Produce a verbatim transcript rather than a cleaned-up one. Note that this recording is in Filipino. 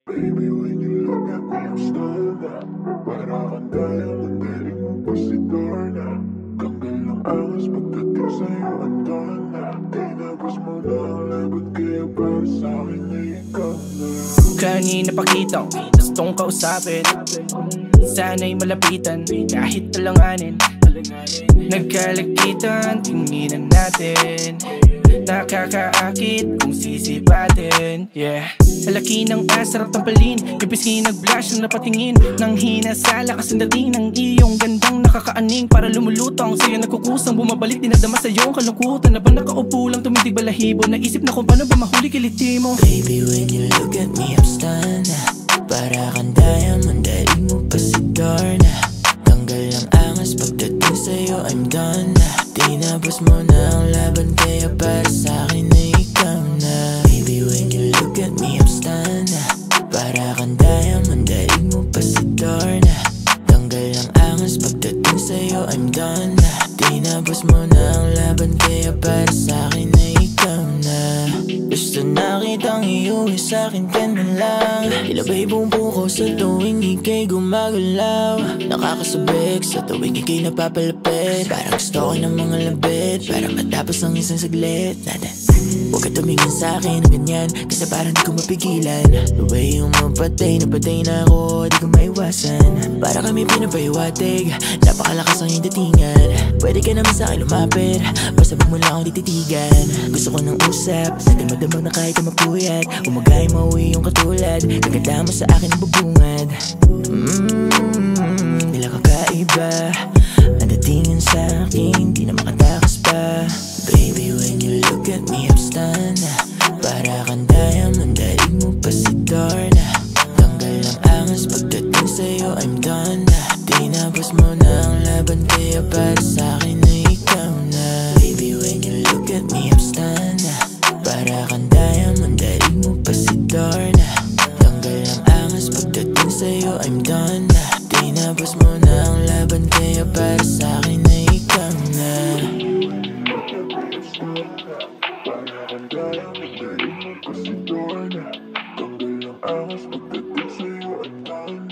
Baby, when you look at me, I'm stunned na. Para kang diamond, galing mo pa si Dorna. Tanggal ng angas pagdating sa'yo, I'm done na. Tinapos mo na ang laban, kaya para sa'kin na ikaw na. Kanina pakita ko, gustong kausapin. Sana'y malapitan, kahit talanganin. Nagkalagitan, tinginan natin. Nakakaakit kung sisipatin, yeah. Alaki ng asarap tampalin, yung pisngi nag-blush nung napatingin. Nang hinasala kasing dating ng iyong gandang nakakaaning. Para lumulutang sa'yo nagkukusang bumabalik, dinadama sa'yo ang kalungkutan. Na ba nakaupo lang tumitig balahibo, naisip na kung paano ba mahuli kiliti mo. Baby, when you look at me, I'm stunned. Para kang diamond, daig mo pa si Dorna. Tanggal ang angas pagdating sa'yo, I'm done na. Tinapos mo na ang laban, kaya para sa'kin na ikaw na. Baby, when you look at me, I'm stunned. Para kang diamond, daig mo pa si Dorna. Tanggal ang angas pagdating sa'yo, I'm done na. Tinapos mo na ang laban, kaya para sa'kin na ikaw na. Gusto na kitang iuwi sa'kin ka na lang. Ilabay bumbu ko sa tuwing ika'y gumagalaw. Nakakasabik sa tuwing ika'y napapalapit. Parang gusto ko ng mga labit, para matapos ang isang saglit natin. Huwag ka tumingin sa'kin ng ganyan, kasi parang di ko mapigilan. The way yung mapatay, napatay na ako, di ko maiwasan. Para kami pinapahiwatig, napakalakas ang iyong datingan. Pwede ka naman sa'kin lumapit, basta mo lang akong dititigan. Gusto ko ng usap, natin madamang na kahit ka mapuyat. Umagay mauwi yung katulad, kaganda mo sa akin ang bubungad. Mmm, nila kakaiba, ang datingin sa'kin, di na makatakas pa. Baby, when you look at me, I'm stunned. Para kang diamond, daig mo pa si Dorna. Tanggal ang angas pagdating sa'yo, I'm done na. Tinapos mo na ang laban, kaya para sa'kin na ikaw na. Baby, when you look at me, I'm stunned. Para kang diamond, daig mo pa si Dorna. Tanggal ang angas pagdating sa'yo, I'm done na. Tinapos mo na ang laban, kaya para sa'kin na ikaw na. Para kang diamond, galing mo pa si Dorna. Tanggal ang angas pagdating sa'yo, I'm done